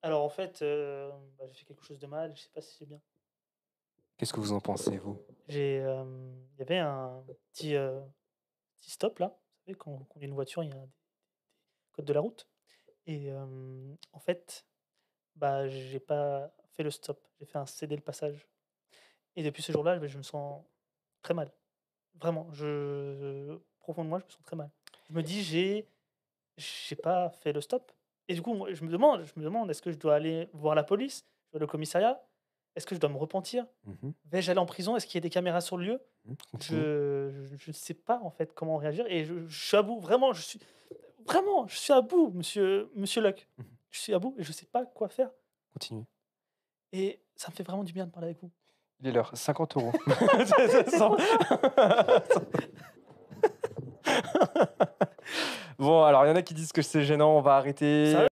Alors en fait, j'ai fait quelque chose de mal, je sais pas si c'est bien. Qu'est-ce que vous en pensez, vous? Il y avait un petit stop là, vous savez quand on conduit une voiture, il y a des codes de la route et en fait, j'ai pas fait le stop, j'ai fait un céder le passage et depuis ce jour-là, je me sens très mal. Vraiment, je au profond de moi, je me sens très mal. Je me dis: «J'ai pas fait le stop» et du coup, moi, je me demande: «Est-ce que je dois aller voir la police? Je dois aller au commissariat? Est-ce que je dois me repentir? Mmh. Vais-je aller en prison? Est-ce qu'il y a des caméras sur le lieu?» Continue. Je ne sais pas, en fait, comment réagir et je suis à bout. Vraiment, je suis à bout, monsieur Luck. Mmh. Je suis à bout et je sais pas quoi faire Continue. et ça me fait vraiment du bien de parler avec vous. Il est l'heure, 50 €. C'est trop ça! Bon, alors il y en a qui disent que c'est gênant, on va arrêter. Sérieux?